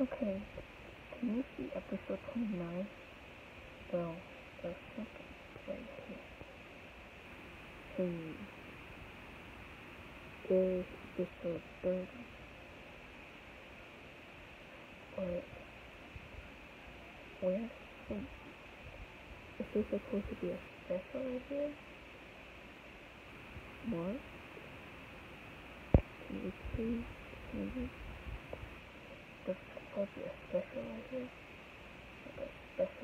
Okay, can you see episode 29? Well, there's something right here. Hey, there's episode 30. But, where? Is this supposed to be a special right here? What? Can you please tell me? There's supposed to be a special right here? Like a special?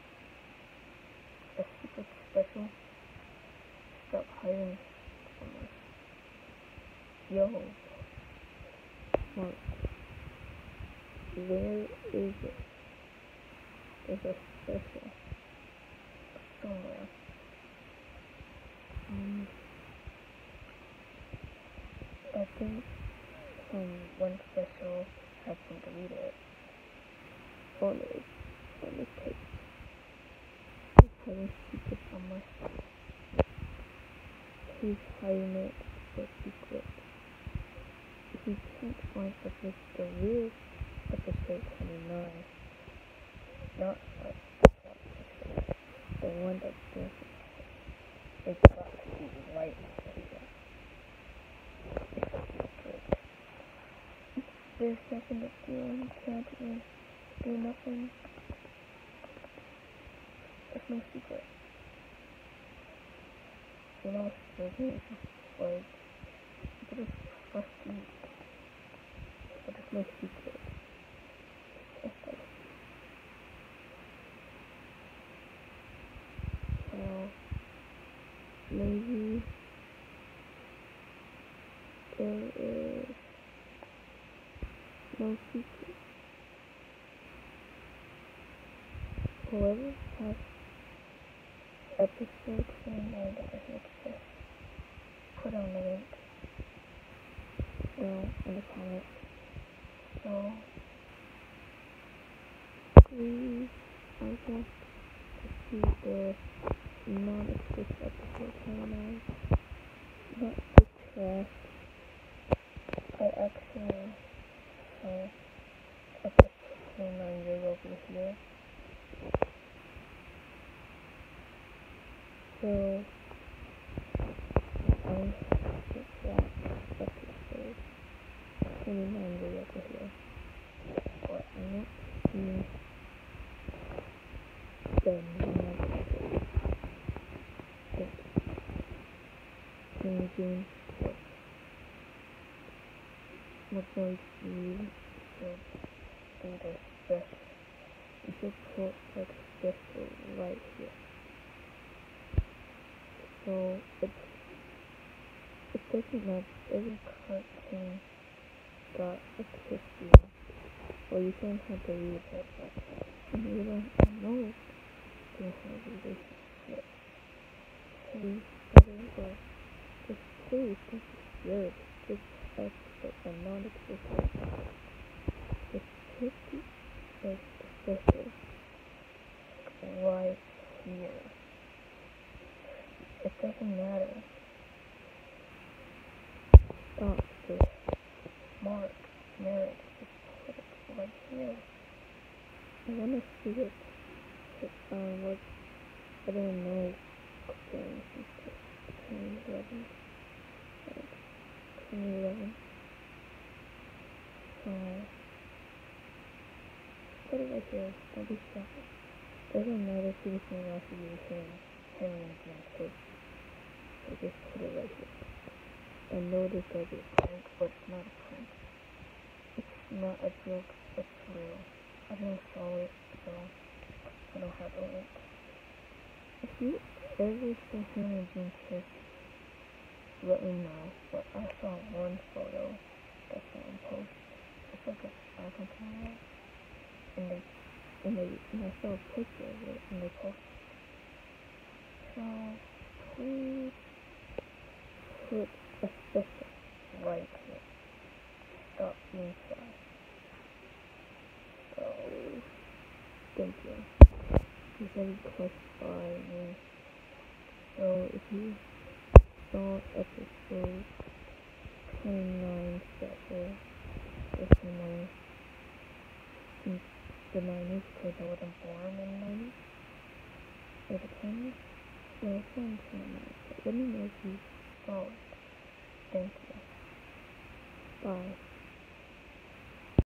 A secret special? Stop hiding from us. Yo. Mark. Where is it? There's a special. Somewhere. I think one special has been deleted. Oh no, let me take hiding secret from us. He's hiding it for secret. If you can't find the real episode 29, not like the one that's different, it's got to be right here. It's a secret. There's nothing to do, you can't even do nothing. There's no secret. You know, it's like, but it's rusty, but there's no secret. It's like, well, maybe there is no secret. Whoever has episode 29 that doesn't exist, put on the link in the comments. So, please, I want to see the non-exist episode 29. Not the trash. I actually saw episode 29 right over here. So, I just want episode 29 right over here. But I'm not seeing the non-exist. Changing what I see should be the special. You should put like special right here. So it doesn't matter. Every cartoon got a fishy. Well, you don't have to read it, but you don't know they have a relationship. Hey, whatever. Just please don't be weird. Just episode a non-existent. The fishy is special right here. It doesn't matter. Stop this. Mark, Merrick, just put it right here. I want to see it. What, I don't know. 2011. 2011. So, put it right here. Don't be shocked. Doesn't matter if you can actually use Henry and Jim too. So just put it right here. I know this will be a prank, but it's not a prank. It's not a joke, it's real. I didn't saw it, so I don't have a link. If you ever saw Henry and Jim kiss, let me know. But I saw one photo that someone posted. It's like a second camera, and I saw a picture of it, and they posted. So please put a special right here. Stop being shy. So, thank you. This is request by me. So, if you saw episode 29 special, let me know. the 90s because I wasn't born in the 90s. Or the 20s? Well, some 90s. Let me know if you follow it. Thank you. Bye.